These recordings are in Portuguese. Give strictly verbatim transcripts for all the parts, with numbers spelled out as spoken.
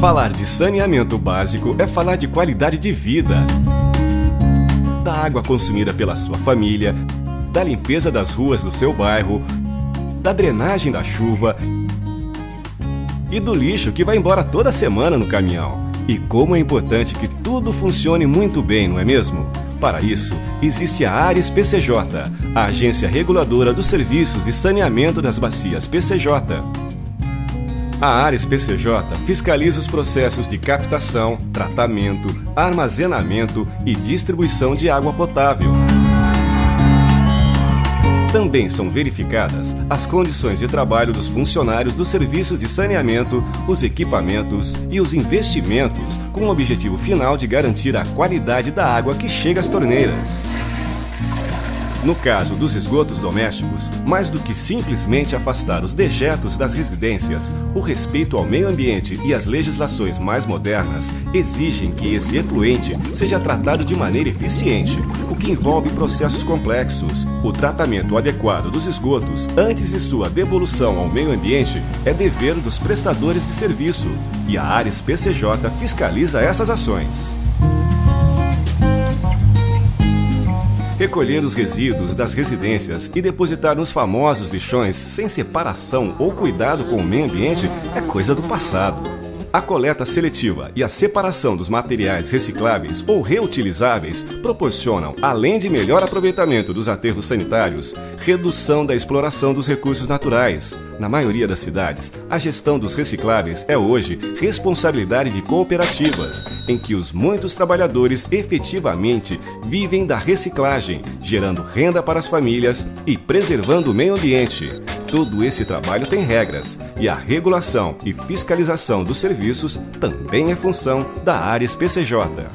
Falar de saneamento básico é falar de qualidade de vida, da água consumida pela sua família, da limpeza das ruas do seu bairro, da drenagem da chuva e do lixo que vai embora toda semana no caminhão. E como é importante que tudo funcione muito bem, não é mesmo? Para isso, existe a Ares P C J, a agência reguladora dos serviços de saneamento das bacias P C J. A Ares P C J fiscaliza os processos de captação, tratamento, armazenamento e distribuição de água potável. Também são verificadas as condições de trabalho dos funcionários dos serviços de saneamento, os equipamentos e os investimentos, com o objetivo final de garantir a qualidade da água que chega às torneiras. No caso dos esgotos domésticos, mais do que simplesmente afastar os dejetos das residências, o respeito ao meio ambiente e as legislações mais modernas exigem que esse efluente seja tratado de maneira eficiente, o que envolve processos complexos. O tratamento adequado dos esgotos antes de sua devolução ao meio ambiente é dever dos prestadores de serviço, e a Ares P C J fiscaliza essas ações. Recolher os resíduos das residências e depositar nos famosos lixões sem separação ou cuidado com o meio ambiente é coisa do passado. A coleta seletiva e a separação dos materiais recicláveis ou reutilizáveis proporcionam, além de melhor aproveitamento dos aterros sanitários, redução da exploração dos recursos naturais. Na maioria das cidades, a gestão dos recicláveis é hoje responsabilidade de cooperativas, em que os muitos trabalhadores efetivamente vivem da reciclagem, gerando renda para as famílias e preservando o meio ambiente. Todo esse trabalho tem regras, e a regulação e fiscalização dos serviços também é função da Ares P C J.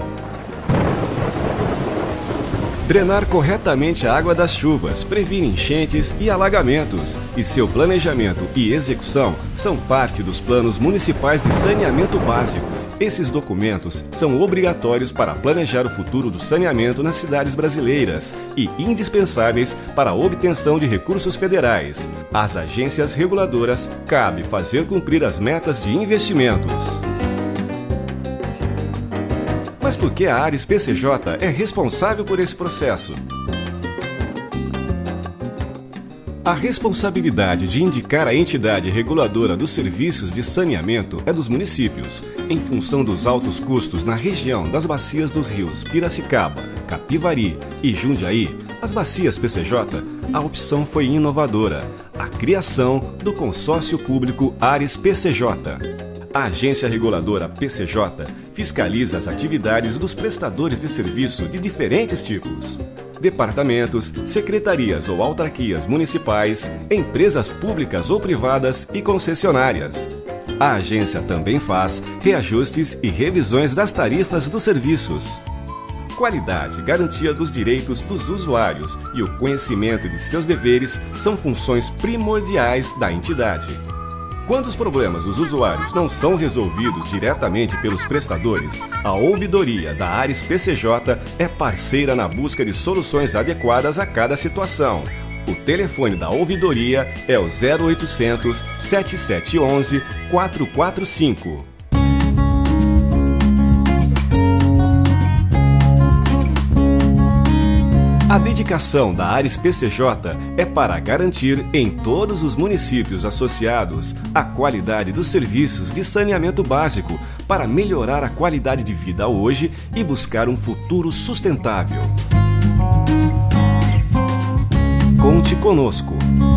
Drenar corretamente a água das chuvas previne enchentes e alagamentos, e seu planejamento e execução são parte dos planos municipais de saneamento básico. Esses documentos são obrigatórios para planejar o futuro do saneamento nas cidades brasileiras e indispensáveis para a obtenção de recursos federais. Às agências reguladoras cabe fazer cumprir as metas de investimentos. Mas por que a Ares P C J é responsável por esse processo? A responsabilidade de indicar a entidade reguladora dos serviços de saneamento é dos municípios, em função dos altos custos na região das bacias dos rios Piracicaba, Capivari e Jundiaí. As bacias P C J, a opção foi inovadora, a criação do consórcio público Ares P C J. A agência reguladora P C J fiscaliza as atividades dos prestadores de serviço de diferentes tipos: departamentos, secretarias ou autarquias municipais, empresas públicas ou privadas e concessionárias. A agência também faz reajustes e revisões das tarifas dos serviços. Qualidade, garantia dos direitos dos usuários e o conhecimento de seus deveres são funções primordiais da entidade. Quando os problemas dos usuários não são resolvidos diretamente pelos prestadores, a ouvidoria da Ares P C J é parceira na busca de soluções adequadas a cada situação. O telefone da ouvidoria é o zero oitocentos, sete sete um um, quatro quatro cinco. A dedicação da Ares P C J é para garantir em todos os municípios associados a qualidade dos serviços de saneamento básico para melhorar a qualidade de vida hoje e buscar um futuro sustentável. Conte conosco!